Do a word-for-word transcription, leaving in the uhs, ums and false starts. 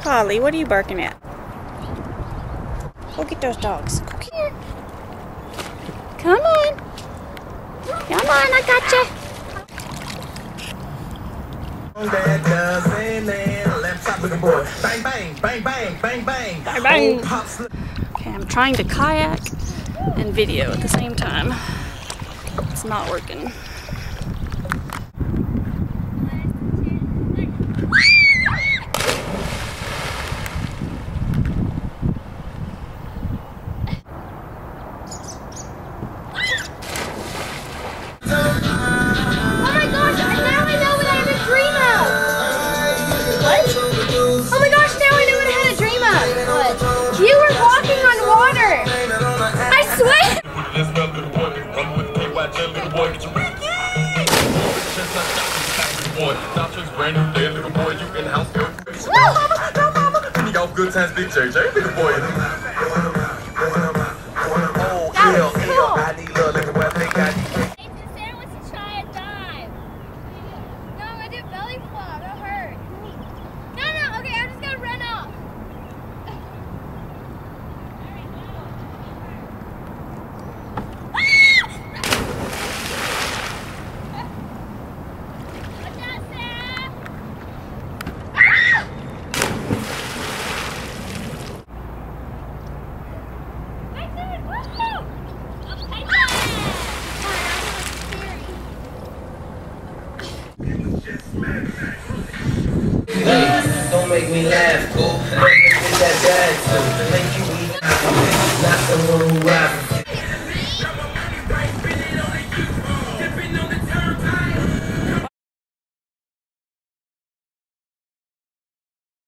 Holly, what are you barking at? Go get those dogs. Go here. Come on. Come on, I got you. Bang, bang, bang, bang, bang, bang. Bang, bang. Okay, I'm trying to kayak and video at the same time. It's not working. Good times, Big J J, big boy. Oh, that was cool. Sam wants to try a dive. No, I'm gonna do belly flop. That'll hurt. No, no, okay, I'm just gonna run off. Watch out, Sam. Hey, don't make me laugh, go. That bad.